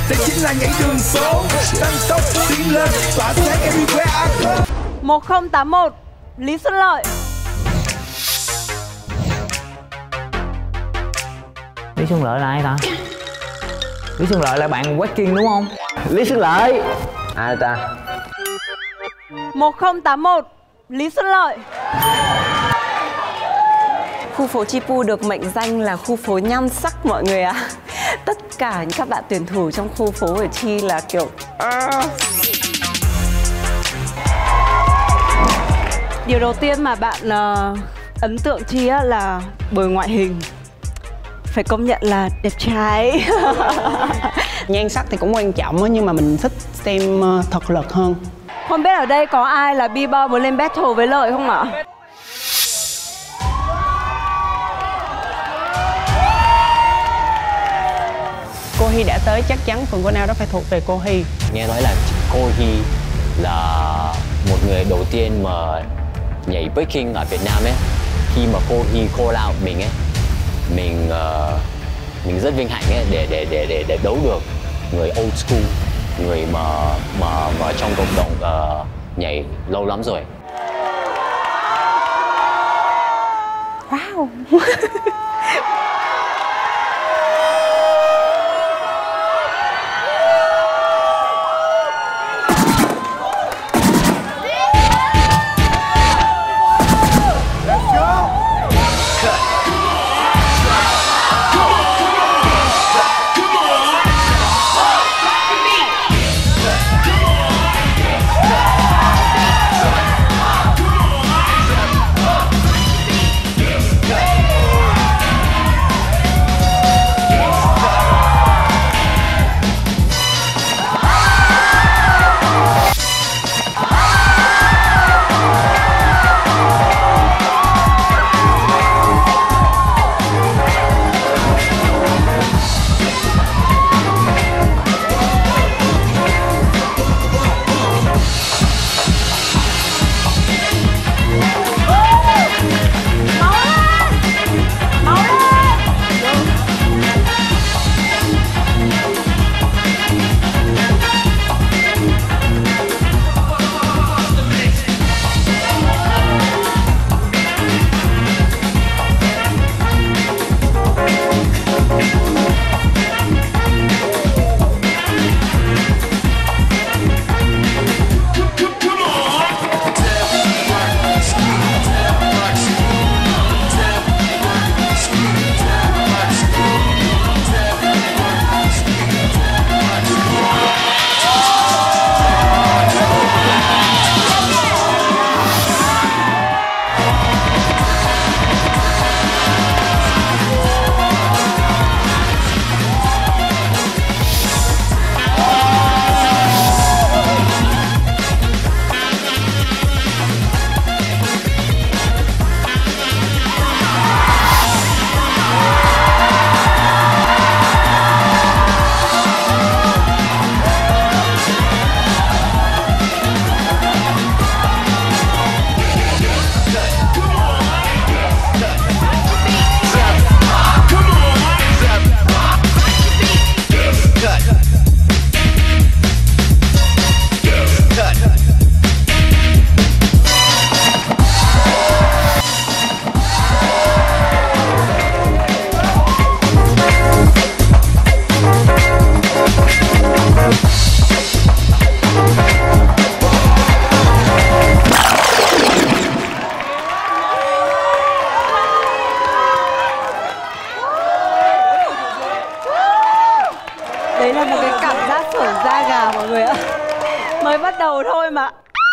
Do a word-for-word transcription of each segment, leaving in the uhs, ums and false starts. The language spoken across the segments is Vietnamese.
đây chính là nhảy đường số, tăng tốc tiến lên tỏa sáng everywhere I go. một không tám một Lý Xuân Lợi. Lý Xuân Lợi là ai ta? Lý Xuân Lợi là bạn Waking đúng không? Lý Xuân Lợi ai ta? một không tám một Lý Xuân Lợi. Khu phố Chi Pu được mệnh danh là khu phố nhan sắc mọi người ạ. À. Tất cả các bạn tuyển thủ trong khu phố của Chi là kiểu Điều đầu tiên mà bạn uh, ấn tượng Chi á là bởi ngoại hình. Phải công nhận là đẹp trai. Nhan sắc thì cũng quan trọng nhưng mà mình thích xem thực lực hơn. Không biết ở đây có ai là B-boy muốn lên battle với Lợi không ạ? Cô Hy đã tới, chắc chắn phần của nào đó phải thuộc về cô Hy. Nghe nói là cô Hy là một người đầu tiên mà nhảy breaking ở Việt Nam ấy. Khi mà cô Hy call out mình ấy, mình uh, mình rất vinh hạnh ấy để để để để để đấu được người old school, người mà mà mà trong cộng đồng uh, nhảy lâu lắm rồi. Wow. Đấy là một cái cảm giác sởn da gà mọi người ạ. Mới bắt đầu thôi mà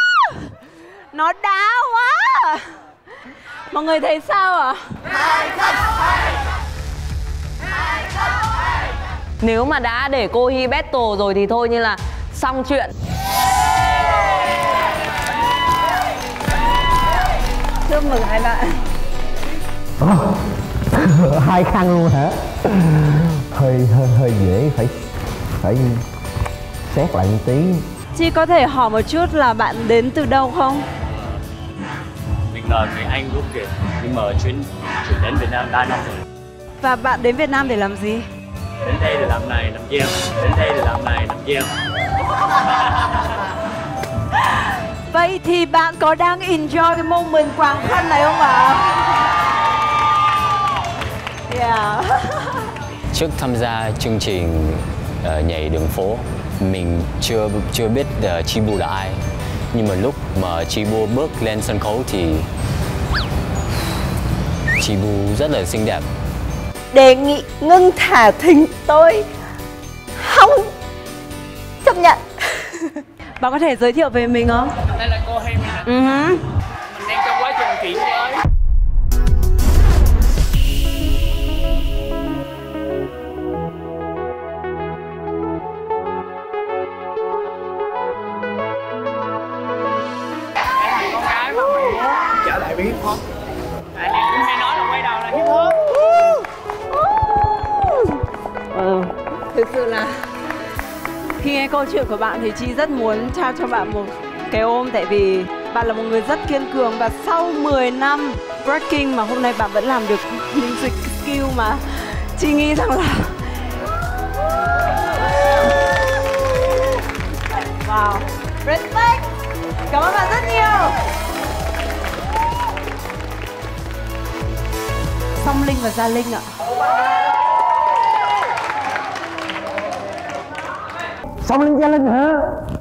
nó đã quá. Mọi người thấy sao ạ? Nếu mà đã để cô Hy battle rồi thì thôi như là xong chuyện. Chúc mừng hai bạn. Hai khăn luôn hả? Hơi hơi hơi dễ, phải phải xét lại một tí. Chi có thể hỏi một chút là bạn đến từ đâu không? Mình là người Anh gốc Việt, nhưng mà chuyến chuyển đến Việt Nam ba năm rồi. Và bạn đến Việt Nam để làm gì? Đến đây để làm này làm kia. Đến đây để làm này làm kia. Vậy thì bạn có đang enjoy cái moment quàng khăn này không ạ? Yeah. Trước tham gia chương trình uh, nhảy đường phố, mình chưa chưa biết uh, Chi Bu là ai. Nhưng mà lúc mà Chi Bu bước lên sân khấu thì Chi Bu rất là xinh đẹp. Đề nghị ngưng thả thính tôi không chấp nhận. Bạn có thể giới thiệu về mình không? Đây là cô Hay Min. Uh-huh. Mình đang trong quá trình chuyển giới. Con gái mà mình muốn trở lại với hip hop. Anh em cũng hay nói là quay đầu là hip hop. Ừ. Thực sự là khi nghe câu chuyện của bạn thì Chi rất muốn trao cho bạn một cái ôm, tại vì bạn là một người rất kiên cường và sau mười năm working mà hôm nay bạn vẫn làm được những skill mà Chi nghĩ rằng là wow, respect. Cảm ơn bạn rất nhiều. Song Linh và Gia Linh ạ. Song Linh, Gia Linh hả?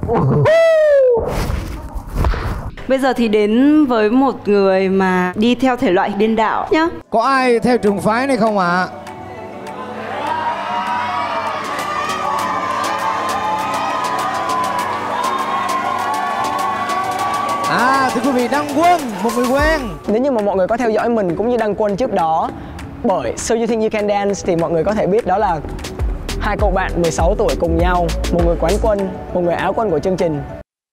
Bây giờ thì đến với một người mà đi theo thể loại điên đạo nhá. Có ai theo trường phái này không ạ? À, thưa quý vị, Đăng Quân, một người quen. Nếu như mà mọi người có theo dõi mình cũng như Đăng Quân trước đó bởi So You Think You Can Dance thì mọi người có thể biết đó là hai cậu bạn mười sáu tuổi cùng nhau, một người quán quân, một người áo quân của chương trình.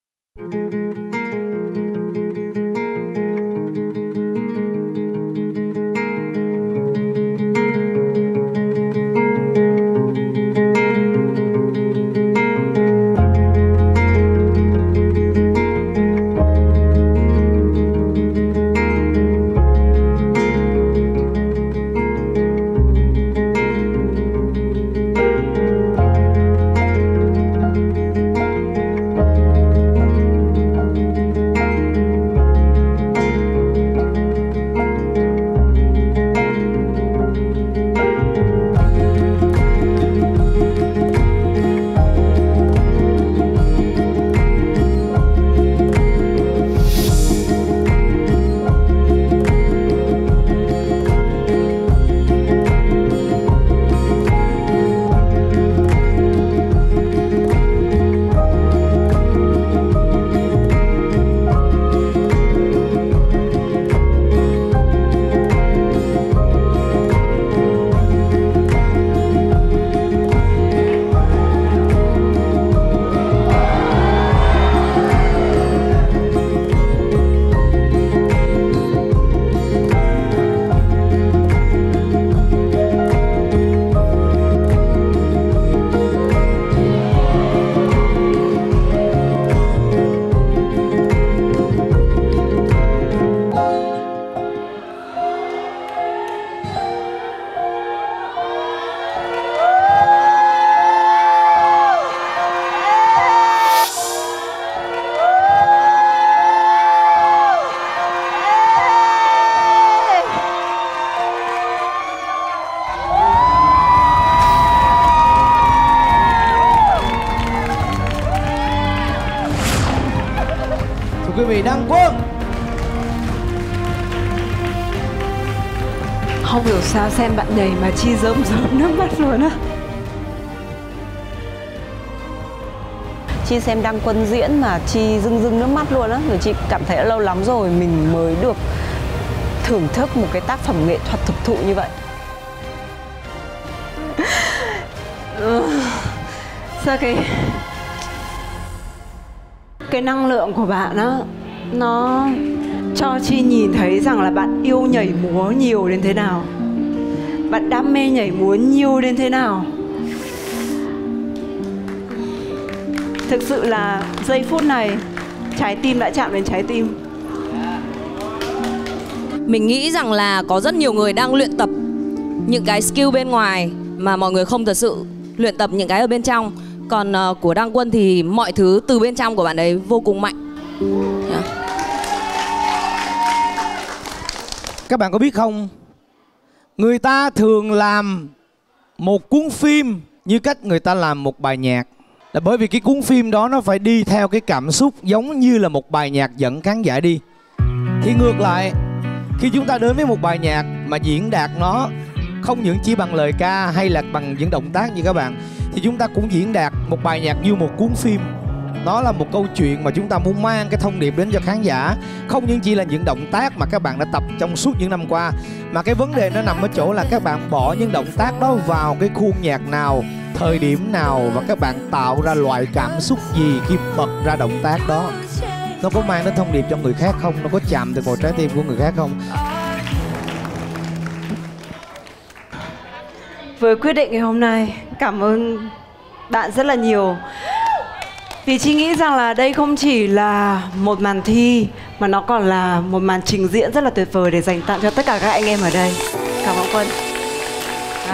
Quý vị, Đăng Quân. Không hiểu sao xem bạn nhảy mà Chi rơm rớm nước mắt luôn á. Chi xem Đăng Quân diễn mà Chi rưng rưng nước mắt luôn á. Vì Chi cảm thấy lâu lắm rồi mình mới được thưởng thức một cái tác phẩm nghệ thuật thực thụ như vậy. Sao cái cái năng lượng của bạn á, nó cho Chi nhìn thấy rằng là bạn yêu nhảy múa nhiều đến thế nào, bạn đam mê nhảy múa nhiều đến thế nào. Thực sự là giây phút này trái tim đã chạm đến trái tim. Mình nghĩ rằng là có rất nhiều người đang luyện tập những cái skill bên ngoài mà mọi người không thật sự luyện tập những cái ở bên trong. Còn uh, của Đăng Quân thì mọi thứ từ bên trong của bạn ấy vô cùng mạnh. Yeah. Các bạn có biết không, người ta thường làm một cuốn phim như cách người ta làm một bài nhạc, là bởi vì cái cuốn phim đó nó phải đi theo cái cảm xúc giống như là một bài nhạc dẫn khán giả đi. Thì ngược lại, khi chúng ta đến với một bài nhạc mà diễn đạt nó không những chỉ bằng lời ca hay là bằng những động tác như các bạn, thì chúng ta cũng diễn đạt một bài nhạc như một cuốn phim. Nó là một câu chuyện mà chúng ta muốn mang cái thông điệp đến cho khán giả. Không những chỉ là những động tác mà các bạn đã tập trong suốt những năm qua, mà cái vấn đề nó nằm ở chỗ là các bạn bỏ những động tác đó vào cái khuôn nhạc nào, thời điểm nào, và các bạn tạo ra loại cảm xúc gì khi bật ra động tác đó. Nó có mang đến thông điệp cho người khác không? Nó có chạm được vào trái tim của người khác không? Với quyết định ngày hôm nay, cảm ơn bạn rất là nhiều. Vì Chi nghĩ rằng là đây không chỉ là một màn thi, mà nó còn là một màn trình diễn rất là tuyệt vời để dành tặng cho tất cả các anh em ở đây. Cảm ơn Quân. À.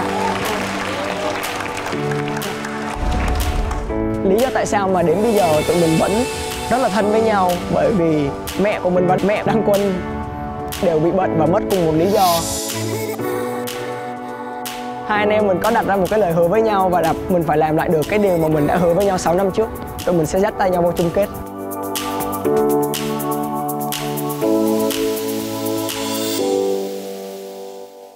Lý do tại sao mà đến bây giờ tụi mình vẫn rất là thân với nhau, bởi vì mẹ của mình và mẹ Đăng Quân đều bị bệnh và mất cùng một lý do. Hai anh em mình có đặt ra một cái lời hứa với nhau và đặt mình phải làm lại được cái điều mà mình đã hứa với nhau sáu năm trước. Tụi mình sẽ dắt tay nhau vào chung kết.